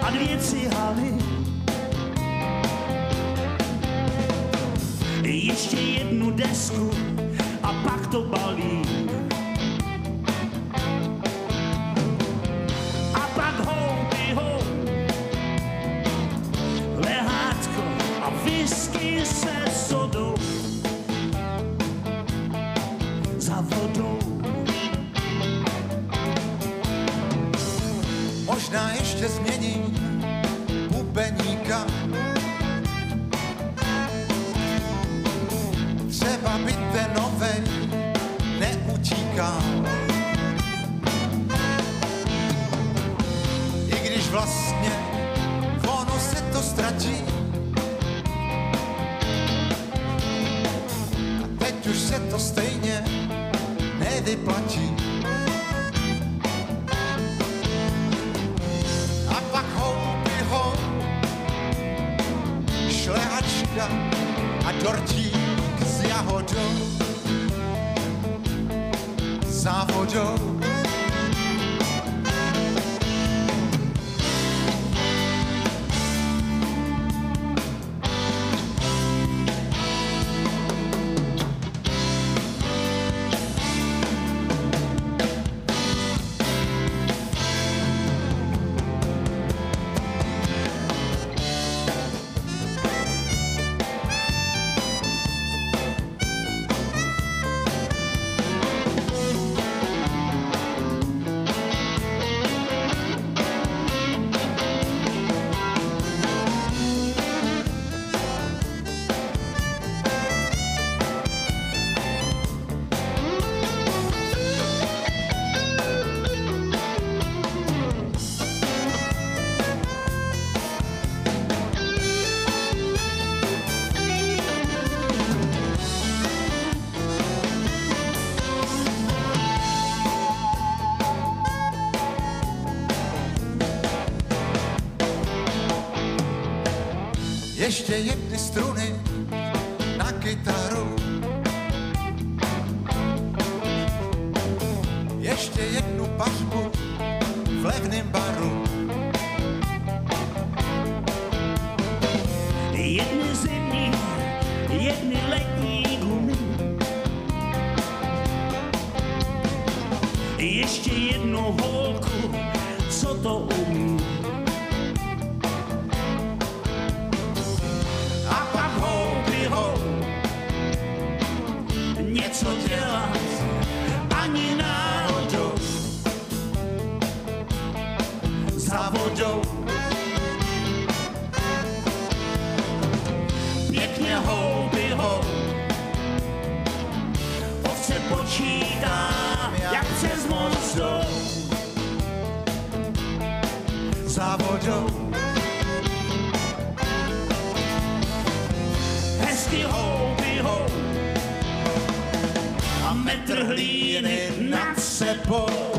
a 2 cihány. Ještě 1 desku a pak to balí. A pak houby hou, lehátko a whisky se sodou. Za vodou. Možná ještě změním bubeníka. Třeba by ten novej neutíkal. I když vlastně ono se to ztratí. A teď už se to stejně nevyplatí. A pak houby hou, šlehačka a dortík s jahodou, za vodou. Ještě 1 struny na kytaru. Ještě 1 pařbu v levném baru. 1 zimní, 1 letní gumy. Ještě 1 holku, co to umí. Něco dělat ani náhodou. Za vodou. Pěkně houby hou. Ovce počítám, jak přes moc jdou. Za vodou. Hezky houby hou. A metr hlíny nad sebou.